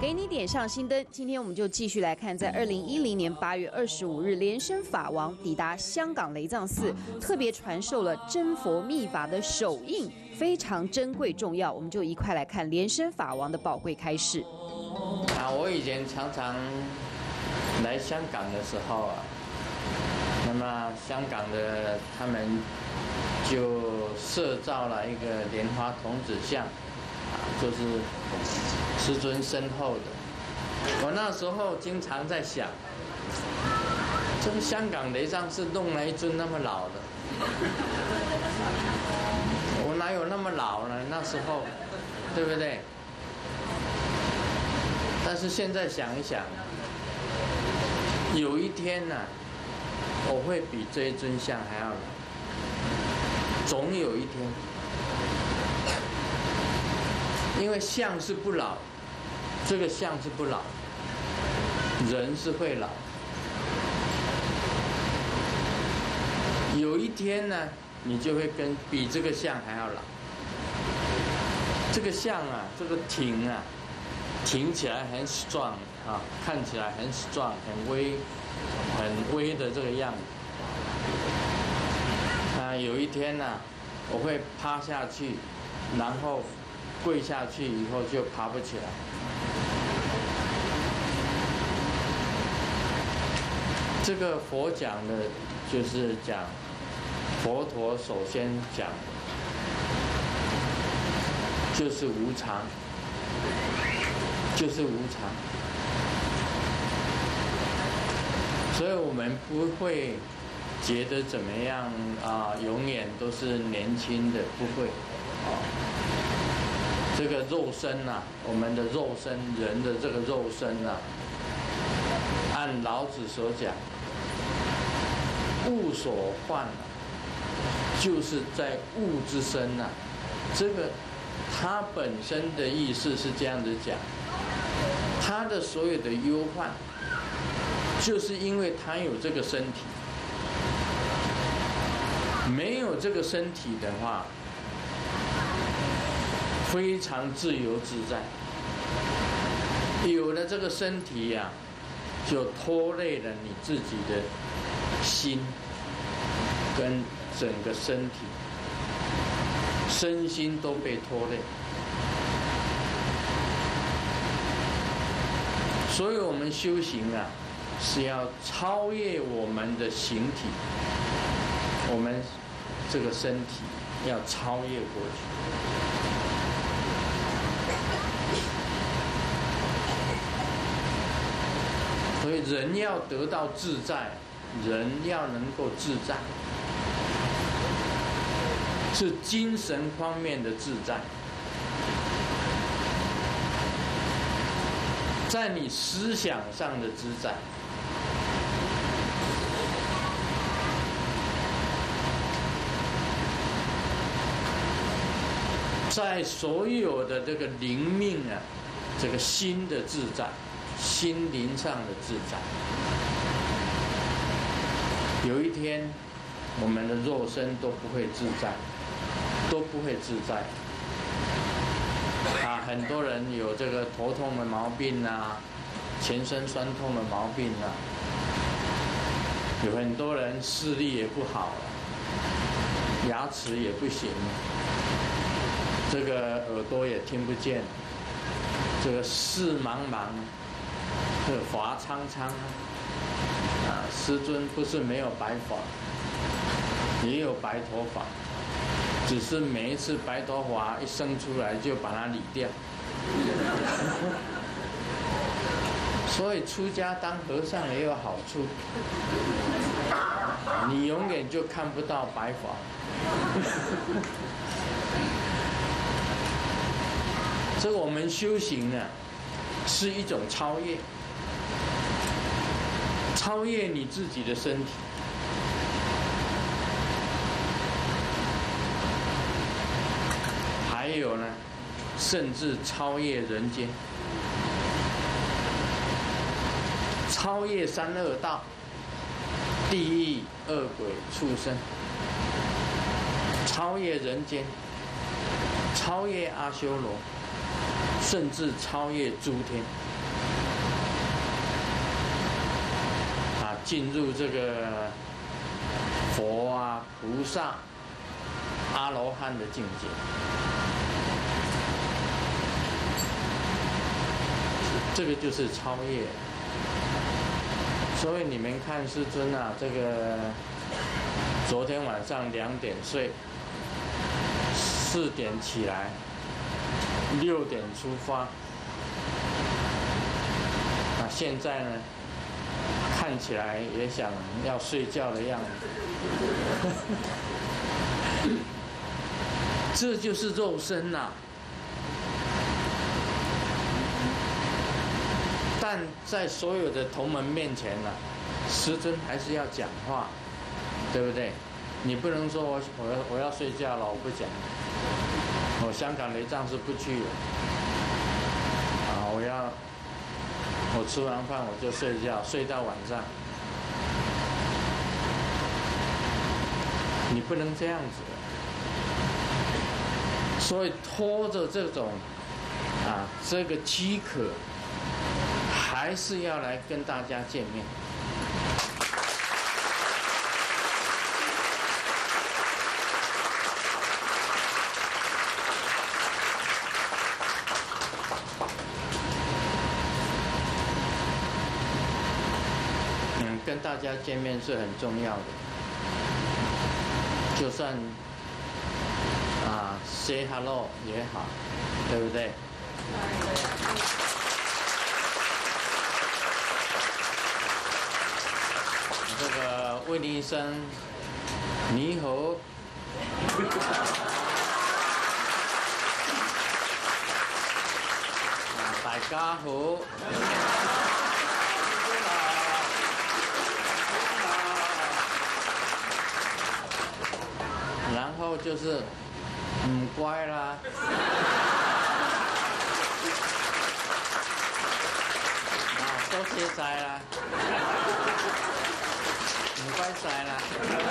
给你点上新灯。今天我们就继续来看，在2010年8月25日，莲生法王抵达香港雷藏寺，特别传授了真佛密法的手印，非常珍贵重要。我们就一块来看莲生法王的宝贵开示。 我以前常常来香港的时候啊，那么香港的他们就设造了一个莲花童子像，就是师尊身后的。我那时候经常在想，这个香港雷藏寺弄了一尊那么老的，我哪有那么老呢？那时候，对不对？但是现在想一想，有一天呢，我会比这一尊像还要老，总有一天，因为像是不老，这个像是不老，人是会老。有一天呢，你就会比这个像还要老。这个像啊，这个挺啊，挺起来很 strong 啊，看起来很 strong 很威的这个样子。有一天呢，我会趴下去，然后跪下去以后就爬不起来。这个佛讲的，就是讲佛陀首先讲的就是无常，就是无常。所以我们不会觉得怎么样永远都是年轻的，不会这个肉身啊，我们的肉身，人的这个肉身啊，按老子所讲，物所患就是在物之身啊。这个它本身的意思是这样子讲，它的所有的忧患，就是因为它有这个身体。没有这个身体的话，非常自由自在。有了这个身体呀，就拖累了你自己的心跟整个身体，身心都被拖累。所以我们修行啊，是要超越我们的形体，我们这个身体要超越过去。所以人要得到自在，人要能够自在，是精神方面的自在。在你思想上的自在，在所有的这个灵命啊，这个心的自在，心灵上的自在。有一天，我们的肉身都不会自在，都不会自在。很多人有这个头痛的毛病啊，全身酸痛的毛病啊，有很多人视力也不好了，牙齿也不行，这个耳朵也听不见，这个视茫茫，这个发苍苍师尊不是没有白发，也有白头发，只是每一次白头发一生出来就把它理掉。所以出家当和尚也有好处，你永远就看不到白发。这个我们修行呢，是一种超越，超越你自己的身体。还有呢，甚至超越人间，超越三恶道，地狱、恶鬼、畜生，超越人间，超越阿修罗，甚至超越诸天。 进入这个佛啊、菩萨、阿罗汉的境界。这个就是超越。所以你们看师尊啊，这个昨天晚上2点睡，4点起来，6点出发。那现在呢，看起来也想要睡觉的样子。这就是肉身呐。但在所有的同门面前呢，师尊还是要讲话，对不对？你不能说我要睡觉了，我不讲。我香港雷藏寺不去了。我吃完饭我就睡觉，睡到晚上。你不能这样子的。所以拖着这种这个饥渴，还是要来跟大家见面。跟大家见面是很重要的，就算say hello 也好，对不对？这个问一声你好，大家好。然后就是唔乖啦，多謝晒啦，唔該晒啦。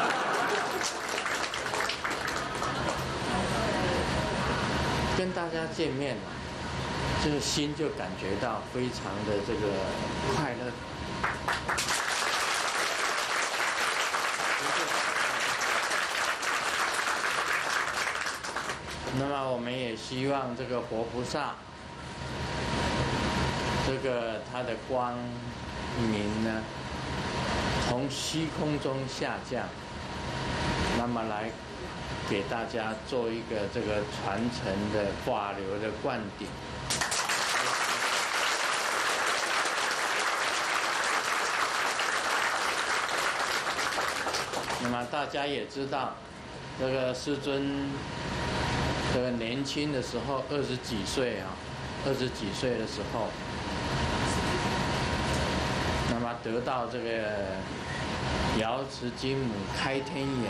跟大家见面了，这个心就感觉到非常的这个快乐。那么我们也希望这个活菩萨，这个他的光明呢，从虚空中下降，那么来给大家做一个这个传承的法流的灌顶。那么大家也知道，这个师尊。这个年轻的时候20几岁20几岁的时候，那么得到这个瑶池金母开天眼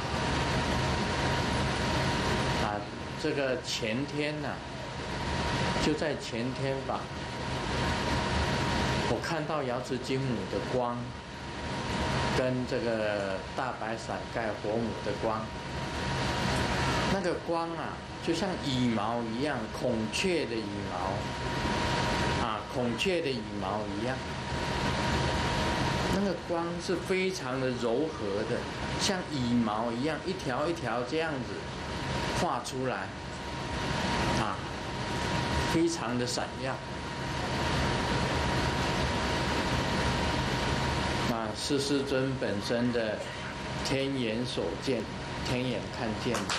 这个前天就在前天吧，我看到瑶池金母的光跟这个大白伞盖佛母的光，那个光就像羽毛一样，孔雀的羽毛孔雀的羽毛一样，那个光是非常的柔和的，像羽毛一样，一条一条这样子画出来非常的闪耀。是师尊本身的天眼所见，天眼看见的。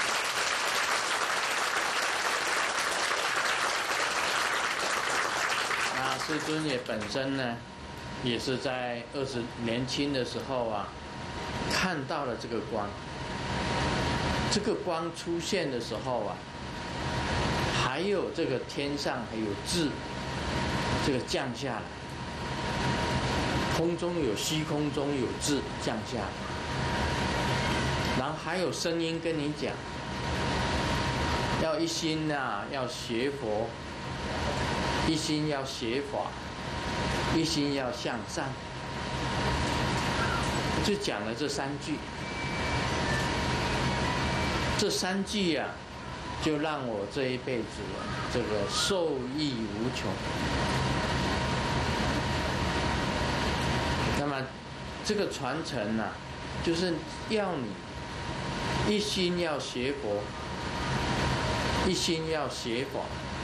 师尊也本身呢，也是在年轻的时候看到了这个光。这个光出现的时候还有这个天上还有字，这个降下来，空中有虚空中有字降下来，然后还有声音跟你讲，要一心要学佛。一心要学法，一心要向善，就讲了这3句。这3句就让我这一辈子这个受益无穷。那么这个传承啊，就是要你一心要学佛，一心要学法，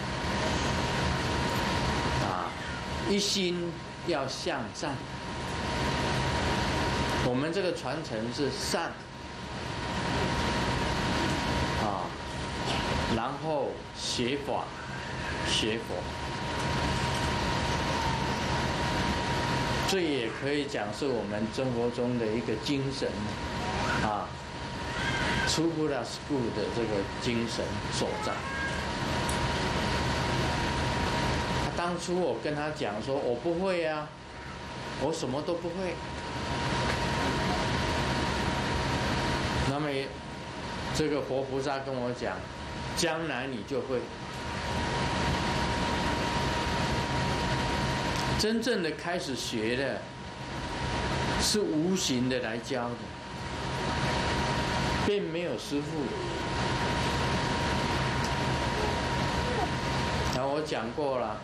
啊，一心要向善。我们这个传承是善，啊，然后学法，学佛。这也可以讲是我们生活中的一个精神，啊，出不了 school 的这个精神所在。当初我跟他讲说，我不会啊，我什么都不会。那么这个活菩萨跟我讲，将来你就会。真正的开始学的，是无形的来教的，并没有师父。然后我讲过了，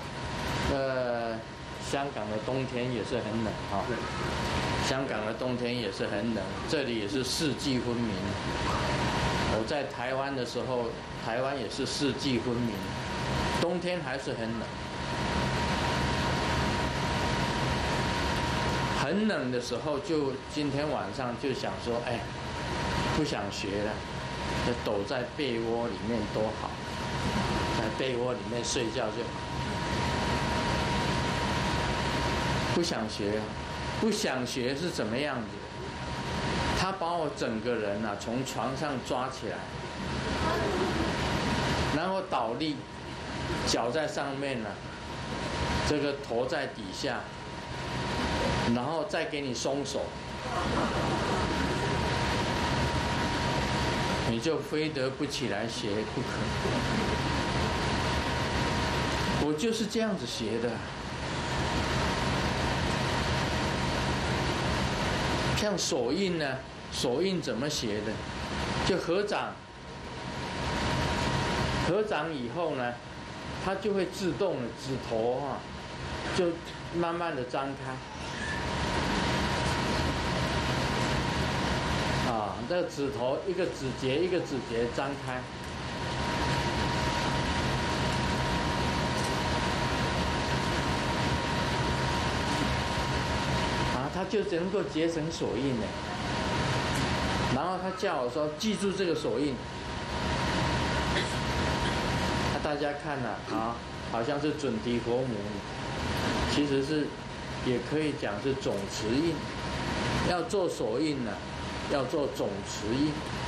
香港的冬天也是很冷哈，香港的冬天也是很冷，这里也是四季分明。我在台湾的时候，台湾也是四季分明，冬天还是很冷。很冷的时候，就今天晚上就想说，哎，不想学了，就躲在被窝里面多好，在被窝里面睡觉就好。不想学，不想学是怎么样子？他把我整个人啊从床上抓起来，然后倒立，脚在上面呢，这个头在底下。然后再给你松手，你就非得不起来学不可。我就是这样子学的。像手印呢，手印怎么学的？就合掌，合掌以后呢，它就会自动的指头啊，就慢慢的张开。啊，这个指头一个指节一个指节张开，啊，它就能够结成手印了。然后他叫我说记住这个手印，大家看了啊，好像是准提佛母，其实是也可以讲是总持印。要做手印呢，要做总持印。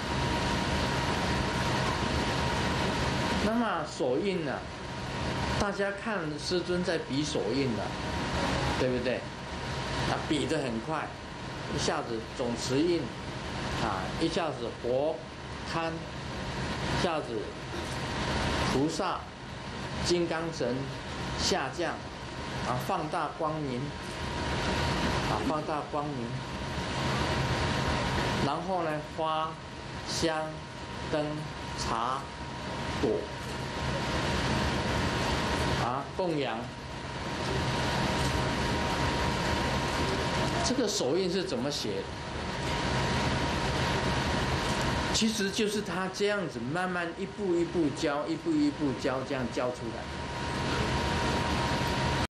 那么手印呢，大家看师尊在比手印了，对不对？他比得很快，一下子总持印，啊，一下子佛龛，一下子菩萨、金刚神下降，啊，放大光明，啊，放大光明。然后呢，花、香、灯、茶、果，啊，供养。这个手印是怎么写的？其实就是他这样子慢慢一步一步教，一步一步教，这样教出来。